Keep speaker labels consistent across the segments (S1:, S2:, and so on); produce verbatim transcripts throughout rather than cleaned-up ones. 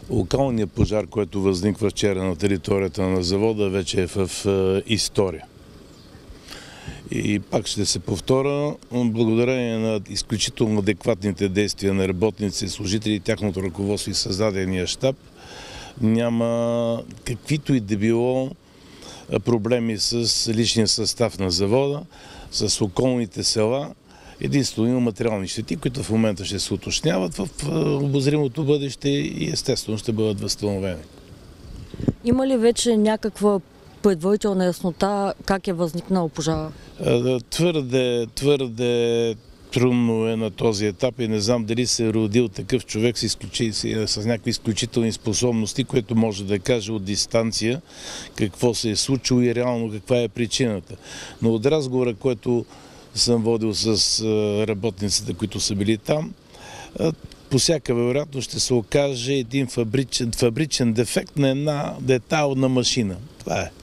S1: Локалният пожар, който възниква вчера на територията на завода, вече е в история. И пак ще се повторя, благодарение на изключително адекватните действия на работници, служители, тяхното ръководство и създадения щаб, няма каквито и да било проблеми с личния състав на завода, с околните села. Единствено има материални щети, които в момента ще се уточняват в обозримото бъдеще и естествено ще бъдат възстановени.
S2: Има ли вече някаква предварителна яснота как е възникнал пожара?
S1: Твърде, твърде трудно е на този етап и не знам дали се е родил такъв човек с, изключи, с някакви изключителни способности, което може да каже от дистанция какво се е случило и реално каква е причината. Но от разговора, който съм водил с работниците, които са били там, по всяка вероятност ще се окаже един фабричен, фабричен дефект на една детайлна машина. Това е.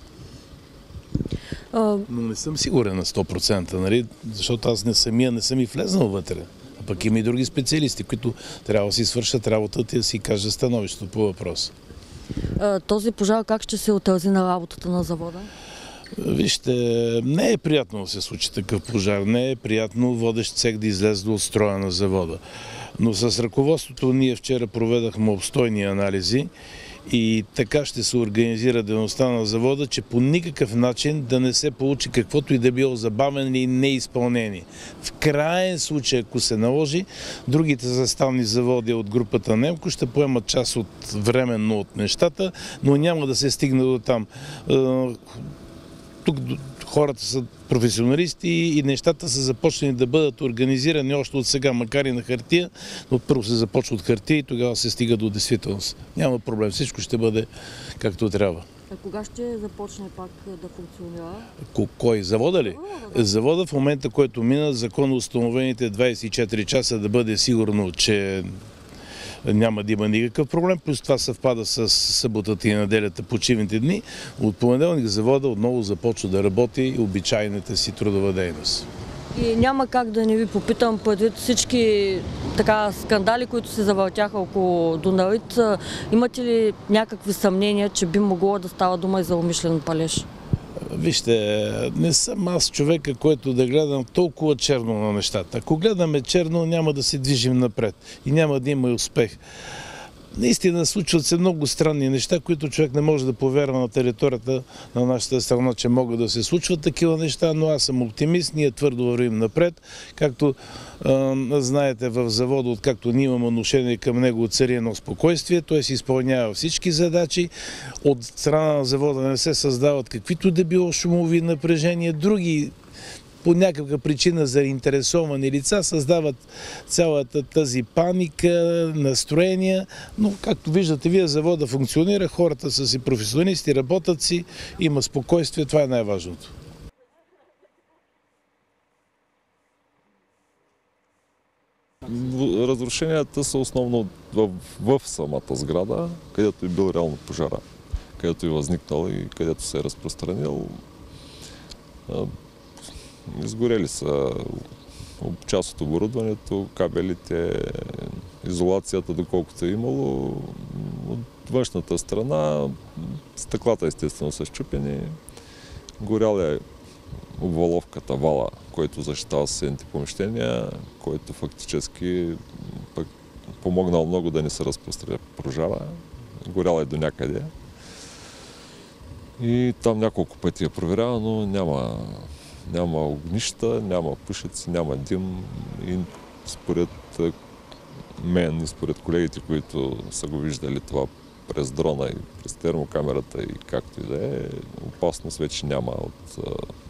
S1: Но не съм сигурен на сто процента, нали? Защото аз не самия не съм и влезнал вътре. А пък има и други специалисти, които трябва да си свършат работата и да си кажат становището по въпроса.
S2: Този пожар как ще се отрази на работата на завода?
S1: Вижте, не е приятно да се случи такъв пожар, не е приятно водещ цех да излезе от строя на завода. Но с ръководството ние вчера проведахме обстойни анализи и така ще се организира дейността на завода, че по никакъв начин да не се получи каквото и да било забавено или неизпълнение. В краен случай, ако се наложи, другите заставни заводи от групата Немко ще поемат част от временно от нещата, но няма да се стигне до там. Тук хората са професионалисти и нещата са започнали да бъдат организирани още от сега, макар и на хартия, но първо се започва от хартия и тогава се стига до действителност. Няма проблем, всичко ще бъде както трябва.
S2: А кога ще започне пак да функционира?
S1: Кой? Завода ли?
S2: Да.
S1: Завода в момента, който мина, законоустановените двадесет и четири часа да бъде сигурно, че няма да има никакъв проблем, плюс това съвпада с съботата и неделята, почивните дни. От понеделник завода отново започва да работи обичайната си трудова дейност.
S2: И няма как да не ви попитам, предвид всички така скандали, които се завъртяха около Дунарит, имате ли някакви съмнения, че би могло да става дума и за умишлен палеж?
S1: Вижте, не съм аз човека, който да гледам толкова черно на нещата. Ако гледаме черно, няма да се движим напред и няма да има и успех. Наистина случват се много странни неща, които човек не може да повярва на територията на нашата страна, че могат да се случват такива неща, но аз съм оптимист, ние твърдо вървим напред. Както а, знаете, в завода, откакто ние имаме отношение към него, цари едно спокойствие, той се изпълнява всички задачи. От страна на завода не се създават каквито да било шумови напрежения, други по някаква причина заинтересовани лица създават цялата тази паника, настроения, но както виждате вие, завода функционира, хората са си професионалисти, работят си, има спокойствие, това е най-важното.
S3: Разрушенията са основно в, в самата сграда, където е бил реално пожара, където е възникнал и където се е разпространил. Изгорели са част от оборудването, кабелите, изолацията, доколкото е имало. От външната страна стъклата естествено са счупени. Горяла е обваловката, вала, който защитава съседните помещения, който фактически пък помогнал много да не се разпространя пожара. Горяла е до някъде. И там няколко пъти е проверява, но няма Няма огнища, няма пушеци, няма дим и според мен и според колегите, които са го виждали това през дрона и през термокамерата и както и да е, опасност вече няма от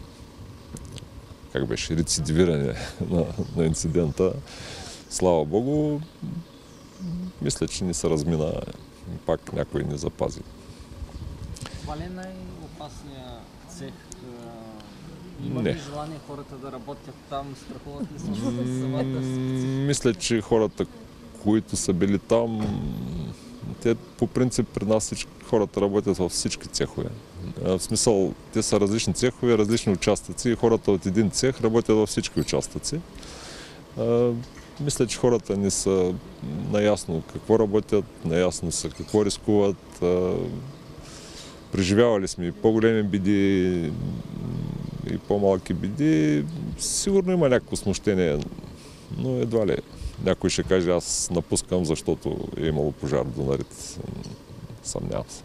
S3: как беше, рецидивиране на, на инцидента. Слава Богу, мисля, че ни се размина, пак някой ни запази.
S4: Това ли е най-опасният цех? Има ли желание хората да работят там? Страхуват ли се самата специфика?
S3: Мисля, че хората, които са били там, те по принцип при нас всички, хората работят във всички цехове. В смисъл, те са различни цехове, различни участъци и хората от един цех работят във всички участъци. мисля, че хората не са наясно какво работят, наясно са какво рискуват. Преживявали сме и по-големи биди, и по-малки биди. Сигурно има някакво смущение, но едва ли някой ще каже, аз напускам, защото е имало пожар в Дунарит. Съмнявам се.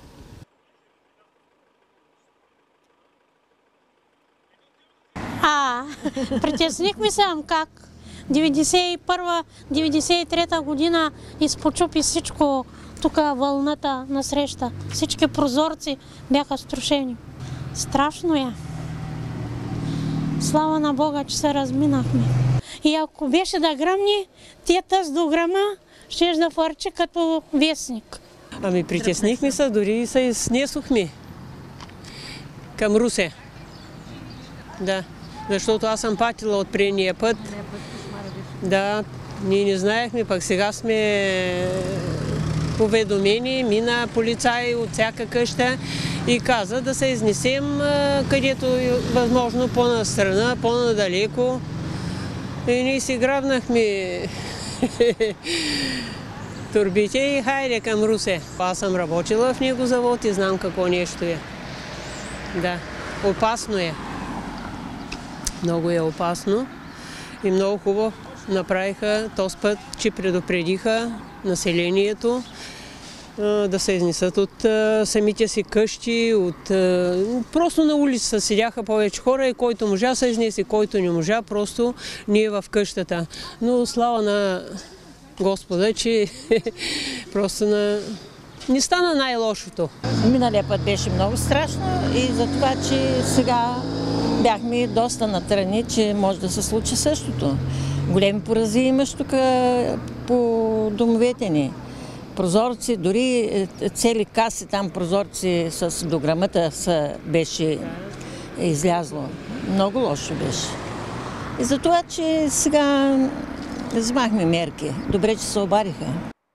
S5: А, притеснихме се, как деветдесет и първа деветдесет и трета година изпочупи всичко, тук вълната насреща. Всички прозорци бяха струшени. Страшно е. Слава на Бога, че се разминахме. И ако беше да гръмни, тия тъс до гръма, щеш да фърчи като вестник.
S6: Ами притеснихме се, дори се снесохме към Русе. Да, защото аз съм патила от предния път. Да, ние не знаехме, пък сега сме уведомени, мина полицай от всяка къща и каза да се изнесем където е възможно по-настрана, по-надалеко. И ние си грабнахме турбите и хайде към Русе. Аз съм работила в него завод и знам какво нещо е. Да, опасно е. Много е опасно и много хубаво направиха този път, че предупредиха населението да се изнесат от самите си къщи, от... просто на улица седяха повече хора и който можа се изнесе, който не можа, просто ние в къщата. Но слава на Господа, че просто на... не стана най-лошото.
S7: Миналия път беше много страшно и за това, че сега бяхме доста натръни, че може да се случи същото. Големи порази имаш тук по домовете ни. Прозорци, дори цели каси там прозорци с дограмата са, беше излязло. Много лошо беше. И за това, че сега взимахме мерки. Добре, че се обадиха.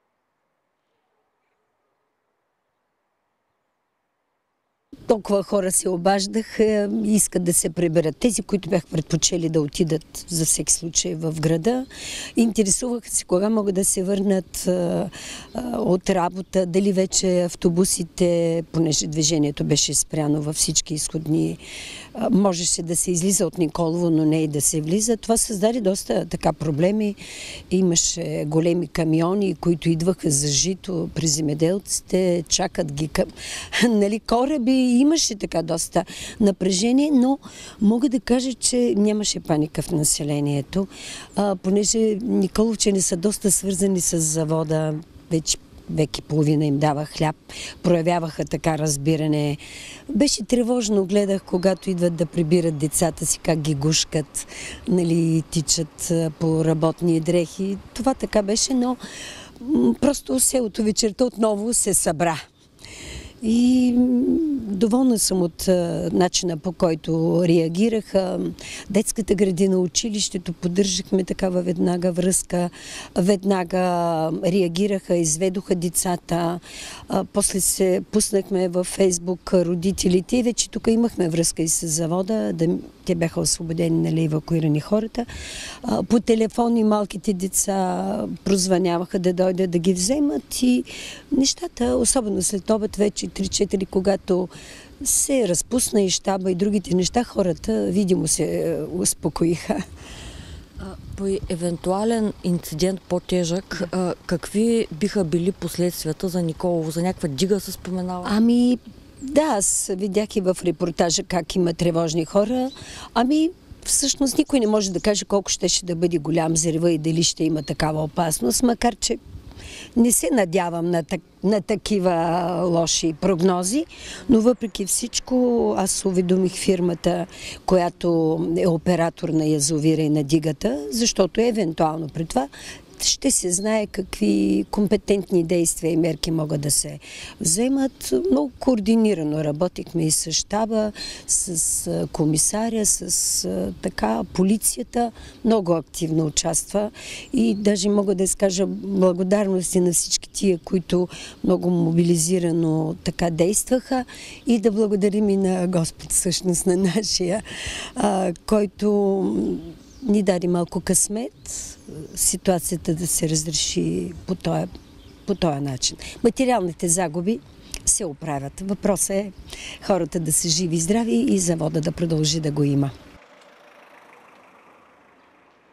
S8: Толкова хора се обаждаха и искат да се приберат. Тези, които бях предпочели да отидат за всеки случай в града, интересуваха се кога могат да се върнат а, а, от работа, дали вече автобусите, понеже движението беше спряно във всички изходни, а, можеше да се излиза от Николово, но не и да се влиза. Това създаде доста така проблеми. Имаше големи камиони, които идваха за жито при земеделците, чакат ги към нали, кораби. Имаше така доста напрежение, но мога да кажа, че нямаше паника в населението, а, понеже николовчани са доста свързани с завода, вече век и половина им дава хляб, проявяваха така разбиране. Беше тревожно, гледах, когато идват да прибират децата си, как ги гушкат, нали, тичат по работни дрехи. Това така беше, но просто селото вечерта отново се събра. И доволна съм от а, начина, по който реагираха. Детската градина, училището, поддържахме такава веднага връзка. Веднага реагираха, изведоха децата. А, после се пуснахме във Фейсбук родителите и вече тук имахме връзка и с завода. Да, те бяха освободени, нали, евакуирани хората. А, по телефони малките деца прозвъняваха да дойдат да ги вземат и нещата, особено след обед вече три-четири, когато се разпусна и щаба и другите неща, хората видимо се успокоиха.
S2: По евентуален инцидент по-тежък, какви биха били последствията за Николово? За някаква дига се споменава?
S8: Ами, да, аз видях и в репортажа как има тревожни хора. Ами, всъщност никой не може да каже колко щеше да бъде голям взрива и дали ще има такава опасност, макар че не се надявам на, так, на такива лоши прогнози, но въпреки всичко аз уведомих фирмата, която е оператор на язовира и на дигата, защото евентуално при това ще се знае какви компетентни действия и мерки могат да се вземат. Много координирано работихме и с щаба, с комисаря, с така полицията. Много активно участва и даже мога да изкажа благодарности на всички тия, които много мобилизирано така действаха и да благодарим и на Господ, всъщност на нашия, който ни даде малко късмет ситуацията да се разреши по този, по този начин. Материалните загуби се оправят. Въпросът е хората да са живи и здрави и завода да продължи да го има.